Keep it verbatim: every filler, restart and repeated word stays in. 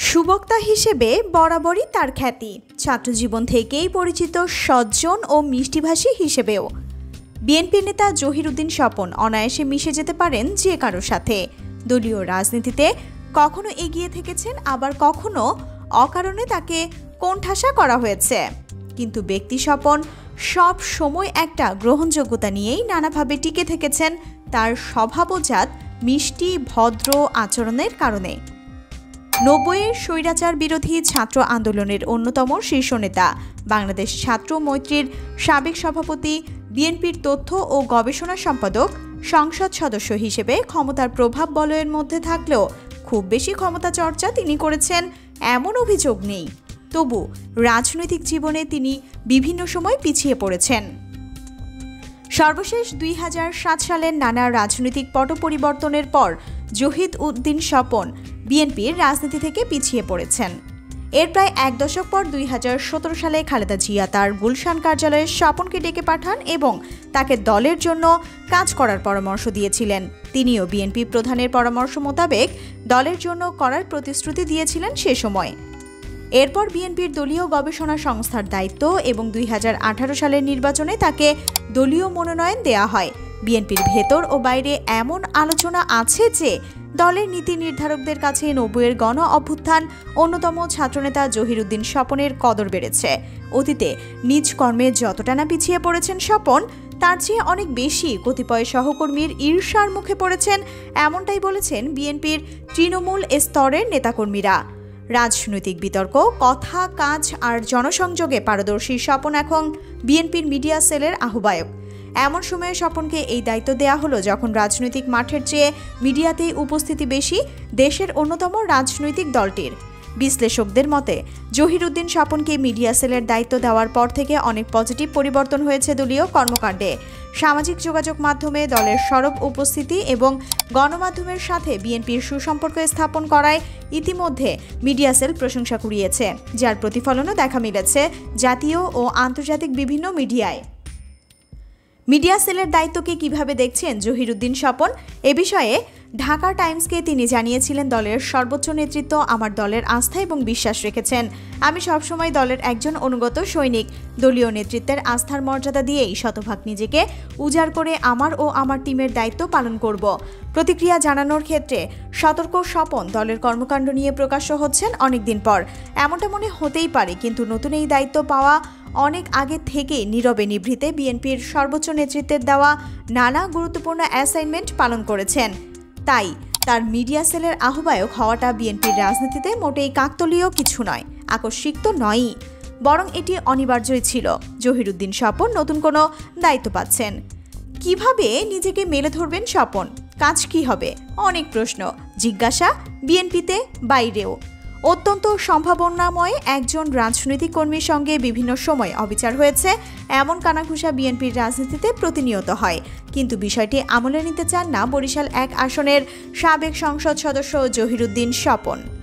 সুবক্তা হিসেবে বরাবরই তার খ্যাতি, ছাত্রজীবন থেকেই পরিচিত সজ্জন ও মিষ্টিভাষী হিসেবেও। বিএনপি নেতা জহিরুদ্দিন স্বপন অনায়াসে মিশে যেতে পারেন যে কারোর সাথে। দলীয় রাজনীতিতে কখনো এগিয়ে থেকেছেন, আবার কখনো অকারণে তাকে কোণঠাসা করা হয়েছে। কিন্তু ব্যক্তি স্বপন সব সময় একটা গ্রহণযোগ্যতা নিয়েই নানাভাবে টিকে থেকেছেন তার স্বভাবজাত মিষ্টি ভদ্র আচরণের কারণে। নব্বইয়ের স্বৈরাচার বিরোধী ছাত্র আন্দোলনের অন্যতম শীর্ষ নেতা, বাংলাদেশ ছাত্র মৈত্রীর সাবেক সভাপতি, বিএনপির তথ্য ও গবেষণা সম্পাদক, সংসদ সদস্য হিসেবে ক্ষমতার প্রভাব বলয়ের মধ্যে থাকলেও খুব বেশি ক্ষমতা চর্চা তিনি করেছেন এমন অভিযোগ নেই। তবু রাজনৈতিক জীবনে তিনি বিভিন্ন সময় পিছিয়ে পড়েছেন। সর্বশেষ দুই হাজার সাত সালের নানা রাজনৈতিক পট পরিবর্তনের পর জহিরউদ্দিন স্বপন বিএনপির রাজনীতি থেকে পিছিয়ে পড়েছেন। এর প্রায় এক দশক পর দুই হাজার সতেরো সালে খালেদা জিয়া তার গুলশান কার্যালয়ে স্বপনকে ডেকে পাঠান এবং তাকে দলের জন্য কাজ করার পরামর্শ দিয়েছিলেন। তিনিও বিএনপি প্রধানের পরামর্শ মোতাবেক দলের জন্য করার প্রতিশ্রুতি দিয়েছিলেন সে সময়। এরপর বিএনপির দলীয় গবেষণা সংস্থার দায়িত্ব এবং দুই হাজার আঠারো সালের নির্বাচনে তাকে দলীয় মনোনয়ন দেয়া হয়। বিএনপির ভেতর ও বাইরে এমন আলোচনা আছে যে দলের নীতি নির্ধারকদের কাছে নব্বইয়ের গণ অভ্যুত্থান অন্যতম ছাত্রনেতা জহিরুদ্দিন স্বপনের কদর বেড়েছে। অতীতে নিজ কর্মে যতটা না পিছিয়ে পড়েছেন স্বপন, তার চেয়ে অনেক বেশি কতিপয় সহকর্মীর ঈর্ষার মুখে পড়েছেন, এমনটাই বলেছেন বিএনপির তৃণমূল স্তরের নেতাকর্মীরা। রাজনৈতিক বিতর্ক, কথা, কাজ আর জনসংযোগে পারদর্শী স্বপন এখন বিএনপির মিডিয়া সেলের আহ্বায়ক। এমন সময়ে স্বপনকে এই দায়িত্ব দেয়া হলো যখন রাজনৈতিক মাঠের চেয়ে মিডিয়াতেই উপস্থিতি বেশি দেশের অন্যতম রাজনৈতিক দলটির। বিশ্লেষকদের মতে জহিরুদ্দিন স্বপনকে মিডিয়া সেলের দায়িত্ব দেওয়ার পর থেকে অনেক পজিটিভ পরিবর্তন হয়েছে দলীয় কর্মকাণ্ডে। সামাজিক যোগাযোগ মাধ্যমে দলের সরব উপস্থিতি এবং গণমাধ্যমের সাথে বিএনপির সুসম্পর্ক স্থাপন করায় ইতিমধ্যে মিডিয়া সেল প্রশংসা কুড়িয়েছে, যার প্রতিফলনও দেখা মিলেছে জাতীয় ও আন্তর্জাতিক বিভিন্ন মিডিয়ায়। মিডিয়া সেলের দায়িত্বকে কিভাবে দেখছেন জহিরুদ্দিন স্বপন, এ বিষয়ে ঢাকা টাইমসকে তিনি জানিয়েছিলেন, দলের সর্বোচ্চ নেতৃত্ব আমার দলের আস্থা এবং বিশ্বাস রেখেছেন। আমি সবসময় দলের একজন অনুগত সৈনিক। দলীয় নেতৃত্বের আস্থার মর্যাদা দিয়েই শতভাগ নিজেকে উজাড় করে আমার ও আমার টিমের দায়িত্ব পালন করব। প্রতিক্রিয়া জানানোর ক্ষেত্রে সতর্ক স্বপন দলের কর্মকাণ্ড নিয়ে প্রকাশ্য হচ্ছেন অনেকদিন পর। এমনটা মনে হতেই পারে, কিন্তু নতুন এই দায়িত্ব পাওয়া অনেক আগে থেকেই নীরবে নিভৃতে বিএনপির সর্বোচ্চ নেতৃত্বের দেওয়া নানা গুরুত্বপূর্ণ অ্যাসাইনমেন্ট পালন করেছেন। তাই তার মিডিয়া সেলের আহ্বায়ক হওয়াটা বিএনপির রাজনীতিতে মোটেই কাকতালীয় কিছু নয়, আকস্মিক তো নয়ই, বরং এটি অনিবার্যই ছিল। জহিরুদ্দিন স্বপন নতুন কোনো দায়িত্ব পাচ্ছেন। কিভাবে নিজেকে মেলে ধরবেন স্বপন? কাজ কি হবে? অনেক প্রশ্ন, জিজ্ঞাসা বিএনপিতে, বাইরেও। অত্যন্ত সম্ভাবনাময় একজন রাজনৈতিক কর্মীর সঙ্গে বিভিন্ন সময় অবিচার হয়েছে, এমন কানাঘুষা বিএনপির রাজনীতিতে প্রতিনিয়ত হয়। কিন্তু বিষয়টি আমলে নিতে চান না বরিশাল এক আসনের সাবেক সংসদ সদস্য জহিরুদ্দিন স্বপন।